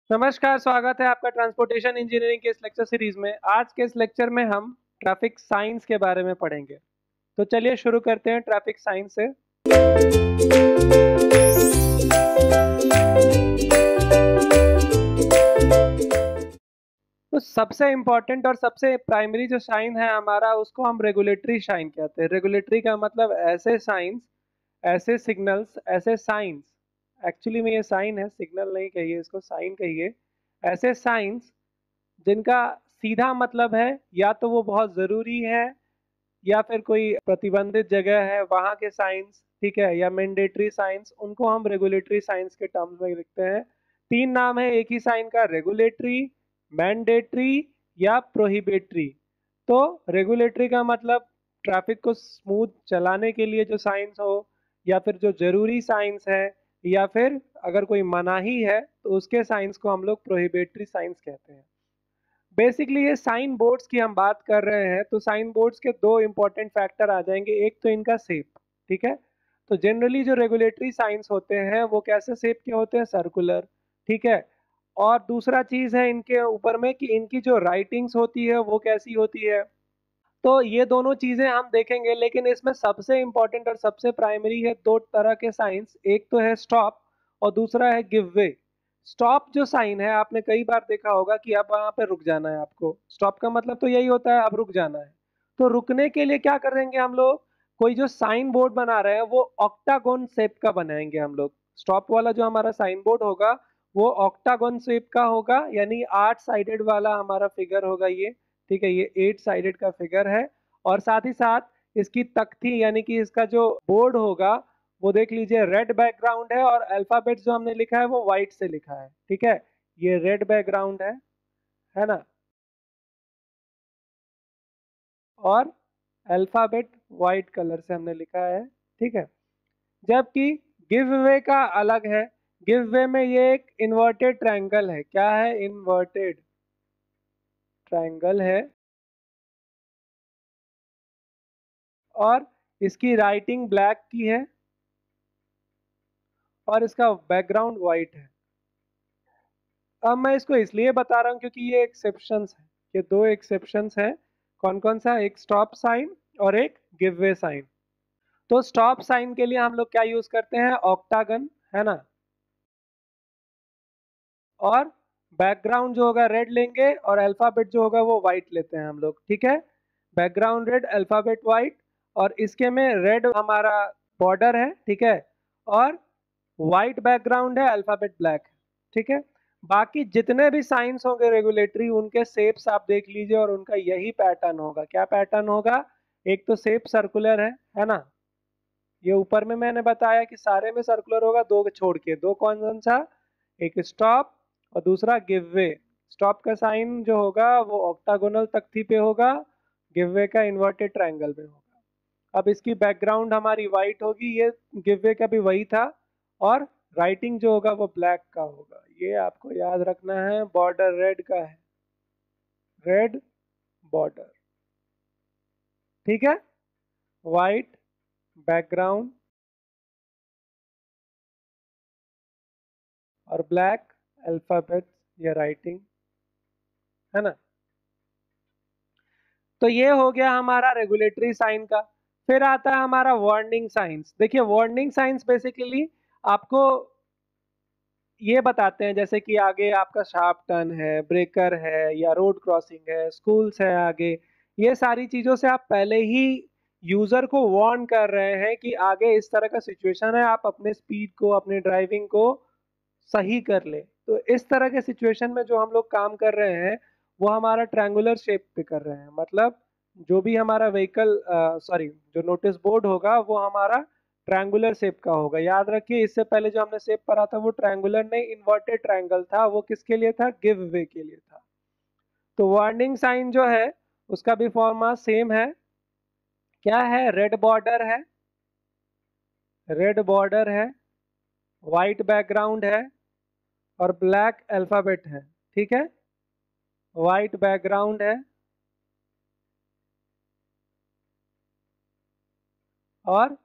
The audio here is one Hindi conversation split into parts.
नमस्कार, स्वागत है आपका ट्रांसपोर्टेशन इंजीनियरिंग के इस लेक्चर सीरीज में। आज के इस लेक्चर में हम ट्रैफिक साइंस के बारे में पढ़ेंगे। तो चलिए शुरू करते हैं ट्रैफिक साइंस से। तो सबसे इम्पोर्टेंट और सबसे प्राइमरी जो साइन है हमारा, उसको हम रेगुलेटरी साइन कहते हैं। रेगुलेटरी का मतलब ऐसे साइंस, ऐसे सिग्नल्स, ऐसे साइंस, एक्चुअली में ये साइन है, सिग्नल नहीं कहिए इसको, साइन कहिए। ऐसे साइंस जिनका सीधा मतलब है या तो वो बहुत ज़रूरी है या फिर कोई प्रतिबंधित जगह है वहाँ के साइंस, ठीक है, या मैंडेटरी साइंस, उनको हम रेगुलेटरी साइंस के टर्म्स में लिखते हैं। तीन नाम है एक ही साइन का, रेगुलेटरी, मैंडेटरी या प्रोहिबिटरी। तो रेगुलेटरी का मतलब ट्रैफिक को स्मूथ चलाने के लिए जो साइंस हो, या फिर जो जरूरी साइंस है, या फिर अगर कोई मनाही है तो उसके साइंस को हम लोग प्रोहिबिटरी साइंस कहते हैं। बेसिकली ये साइन बोर्ड्स की हम बात कर रहे हैं, तो साइन बोर्ड्स के दो इंपॉर्टेंट फैक्टर आ जाएंगे। एक तो इनका शेप, ठीक है। तो जनरली जो रेगुलेटरी साइंस होते हैं वो कैसे शेप के होते हैं, सर्कुलर, ठीक है। और दूसरा चीज है इनके ऊपर में कि इनकी जो राइटिंग्स होती है वो कैसी होती है। तो ये दोनों चीजें हम देखेंगे, लेकिन इसमें सबसे इंपॉर्टेंट और सबसे प्राइमरी है दो तरह के साइंस। एक तो है स्टॉप और दूसरा है गिव वे। स्टॉप जो साइन है आपने कई बार देखा होगा कि अब वहां पे रुक जाना है आपको। स्टॉप का मतलब तो यही होता है, अब रुक जाना है। तो रुकने के लिए क्या करेंगे हम लोग, कोई जो साइन बोर्ड बना रहे हैं वो ऑक्टागोन शेप का बनाएंगे हम लोग। स्टॉप वाला जो हमारा साइन बोर्ड होगा वो ऑक्टागोन शेप का होगा, यानी 8 साइडेड वाला हमारा फिगर होगा ये, ठीक है। ये 8 साइडेड का फिगर है। और साथ ही साथ इसकी तख्ती यानी कि इसका जो बोर्ड होगा वो देख लीजिए, रेड बैकग्राउंड है और अल्फाबेट जो हमने लिखा है वो व्हाइट से लिखा है, ठीक है। ये रेड बैकग्राउंड है ना, और अल्फाबेट व्हाइट कलर से हमने लिखा है, ठीक है। जबकि गिव वे का अलग है। गिव वे में ये एक इन्वर्टेड ट्रायंगल है। क्या है, इन्वर्टेड ट्रायंगल है। और इसकी राइटिंग ब्लैक की है और इसका बैकग्राउंड व्हाइट है। अब मैं इसको इसलिए बता रहा हूँ क्योंकि ये एक्सेप्शंस है, ये दो एक्सेप्शंस हैं। कौन कौन सा, एक स्टॉप साइन और एक गिव वे साइन। तो स्टॉप साइन के लिए हम लोग क्या यूज करते हैं, ऑक्टागन, है ना। और बैकग्राउंड जो होगा रेड लेंगे और अल्फाबेट जो होगा वो व्हाइट लेते हैं हम लोग, ठीक है। बैकग्राउंड रेड, अल्फाबेट व्हाइट, और इसके में रेड हमारा बॉर्डर है, ठीक है। और व्हाइट बैकग्राउंड है, अल्फाबेट ब्लैक है, ठीक है। बाकी जितने भी साइंस होंगे रेगुलेटरी, उनके शेप्स आप देख लीजिए और उनका यही पैटर्न होगा। क्या पैटर्न होगा, एक तो शेप सर्कुलर है ना। ये ऊपर में मैंने बताया कि सारे में सर्कुलर होगा, दो छोड़ के, दो कौन कौन सा, एक स्टॉप और दूसरा गिव वे। स्टॉप का साइन जो होगा वो ऑक्टागोनल तख्ती पे होगा, गिव वे का इन्वर्टेड ट्रायंगल में होगा। अब इसकी बैकग्राउंड हमारी व्हाइट होगी, ये गिव वे का भी वही था। और राइटिंग जो होगा वो ब्लैक का होगा, ये आपको याद रखना है। बॉर्डर रेड का है, रेड बॉर्डर, ठीक है। व्हाइट बैकग्राउंड और ब्लैक अल्फाबेट या राइटिंग, है ना। तो ये हो गया हमारा रेगुलेटरी साइन का। फिर आता है हमारा वार्निंग साइंस। देखिए वार्निंग साइंस बेसिकली आपको ये बताते हैं, जैसे कि आगे आपका शार्प टर्न है, ब्रेकर है, या रोड क्रॉसिंग है, स्कूल्स है आगे। ये सारी चीजों से आप पहले ही यूजर को वार्न कर रहे हैं कि आगे इस तरह का सिचुएशन है, आप अपने स्पीड को, अपने ड्राइविंग को सही कर ले। तो इस तरह के सिचुएशन में जो हम लोग काम कर रहे हैं वो हमारा ट्रायंगुलर शेप पे कर रहे हैं। मतलब जो भी हमारा व्हीकल, सॉरी, जो नोटिस बोर्ड होगा वो हमारा ट्रायंगुलर शेप का होगा। याद रखिए, इससे पहले जो हमने शेप पढ़ा था वो ट्रायंगुलर नहीं, इन्वर्टेड ट्रायंगल था। वो किसके लिए था, गिव वे के लिए था। तो वार्निंग साइन जो है उसका भी फॉर्मा सेम है। क्या है, रेड बॉर्डर है, रेड बॉर्डर है, व्हाइट बैकग्राउंड है और ब्लैक अल्फाबेट है, ठीक है। व्हाइट बैकग्राउंड है और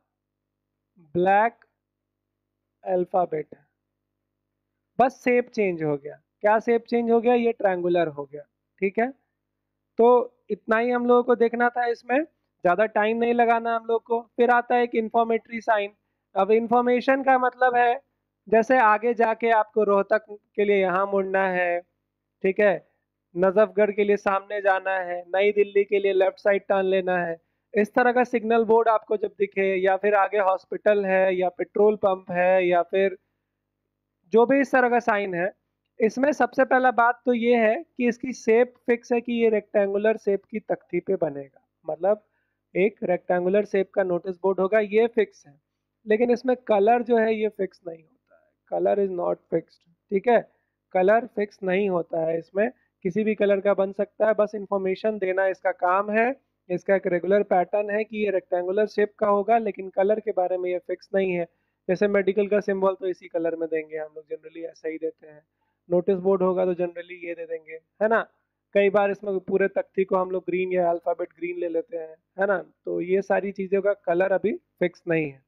ब्लैक अल्फाबेट है। बस शेप चेंज हो गया। क्या शेप चेंज हो गया, ये ट्रायंगुलर हो गया। ठीक है, तो इतना ही हम लोगों को देखना था इसमें, ज़्यादा टाइम नहीं लगाना हम लोग को। फिर आता है एक इंफॉर्मेटरी साइन। अब इंफॉर्मेशन का मतलब है जैसे आगे जाके आपको रोहतक के लिए यहाँ मुड़ना है, ठीक है, नजफगढ़ के लिए सामने जाना है, नई दिल्ली के लिए लेफ्ट साइड टर्न लेना है, इस तरह का सिग्नल बोर्ड आपको जब दिखे, या फिर आगे हॉस्पिटल है या पेट्रोल पंप है या फिर जो भी इस तरह का साइन है, इसमें सबसे पहला बात तो ये है कि इसकी शेप फिक्स है कि ये रेक्टेंगुलर शेप की तख्ती पे बनेगा। मतलब एक रेक्टेंगुलर शेप का नोटिस बोर्ड होगा, ये फिक्स है। लेकिन इसमें कलर जो है ये फिक्स नहीं होता है, कलर इज नॉट फिक्स्ड। ठीक है, कलर फिक्स नहीं होता है इसमें, किसी भी कलर का बन सकता है, बस इंफॉर्मेशन देना इसका काम है। इसका एक रेगुलर पैटर्न है कि ये रेक्टेंगुलर शेप का होगा, लेकिन कलर के बारे में ये फिक्स नहीं है। जैसे मेडिकल का सिंबल तो इसी कलर में देंगे हम लोग, जनरली ऐसा ही देते हैं। नोटिस बोर्ड होगा तो जनरली ये दे देंगे, है ना। कई बार इसमें पूरे तख्ती को हम लोग ग्रीन या अल्फाबेट ग्रीन ले लेते हैं, है ना। तो ये सारी चीजों का कलर अभी फिक्स नहीं है।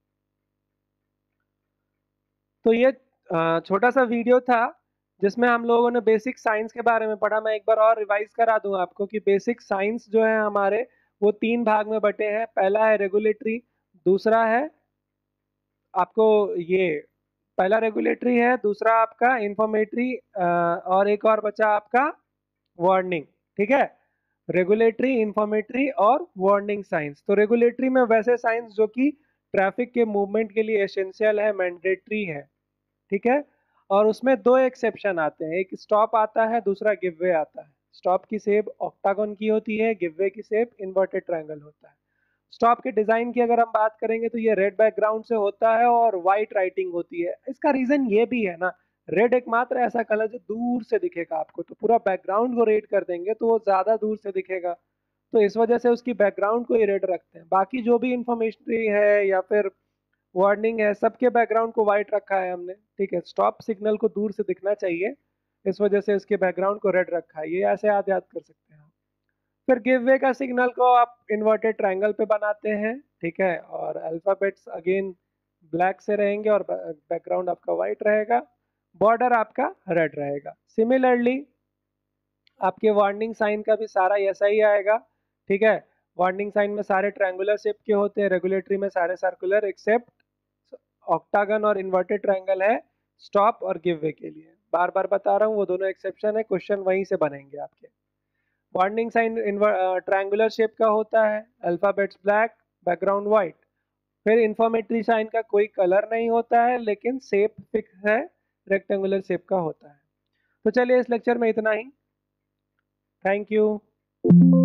तो ये छोटा सा वीडियो था जिसमें हम लोगों ने बेसिक साइंस के बारे में पढ़ा। मैं एक बार और रिवाइज करा दूं आपको कि बेसिक साइंस जो है हमारे, वो 3 भाग में बटे हैं। पहला है रेगुलेटरी, दूसरा है आपको ये, पहला रेगुलेटरी है, दूसरा आपका इंफॉर्मेटरी, और एक और बचा आपका वार्निंग। ठीक है, रेगुलेटरी, इंफॉर्मेटरी और वार्निंग साइंस। तो रेगुलेटरी में वैसे साइंस जो कि ट्रैफिक के मूवमेंट के लिए एसेंशियल है, मैंडेटरी है। ठीक है, और उसमें 2 एक्सेप्शन आते हैं, एक स्टॉप आता है, दूसरा गिव वे आता है। स्टॉप की शेप ऑक्टागन की होती है, गिव वे की शेप इन्वर्टेड ट्रायंगल होता है। स्टॉप के डिजाइन की अगर हम बात करेंगे तो ये रेड बैकग्राउंड से होता है और वाइट राइटिंग होती है। इसका रीजन ये भी है ना, रेड एकमात्र ऐसा कलर जो दूर से दिखेगा आपको, तो पूरा बैकग्राउंड को रेड कर देंगे तो वो ज्यादा दूर से दिखेगा, तो इस वजह से उसकी बैकग्राउंड को ही रेड रखते हैं। बाकी जो भी इंफॉर्मेशन है या फिर वार्निंग है, सबके बैकग्राउंड को वाइट रखा है हमने। ठीक है, स्टॉप सिग्नल को दूर से दिखना चाहिए, इस वजह से उसके बैकग्राउंड को रेड रखा है। ये ऐसे याद याद कर सकते हैं आप। फिर गिव वे का सिग्नल को आप इन्वर्टेड ट्रायंगल पे बनाते हैं। ठीक है, और अल्फाबेट्स अगेन ब्लैक से रहेंगे और बैकग्राउंड आपका वाइट रहेगा, बॉर्डर आपका रेड रहेगा। सिमिलरली आपके वार्निंग साइन का भी सारा ऐसा ही आएगा। ठीक है, वार्निंग साइन में सारे ट्रायंगुलर शेप के होते हैं, रेगुलेटरी में सारे सर्कुलर, एक्सेप्ट ऑक्टागन और इन्वर्टेड ट्रायंगल है स्टॉप और गिव वे के लिए। बार बार बता रहा हूँ, वो दोनों एक्सेप्शन है, क्वेश्चन वहीं से बनेंगे आपके। वार्निंग साइन ट्रायंगुलर शेप का होता है, अल्फाबेट्स ब्लैक, बैकग्राउंड व्हाइट। फिर इंफॉर्मेटरी साइन का कोई कलर नहीं होता है, लेकिन शेप फिक्स है, रेक्टेंगुलर शेप का होता है। तो चलिए इस लेक्चर में इतना ही। Thank you.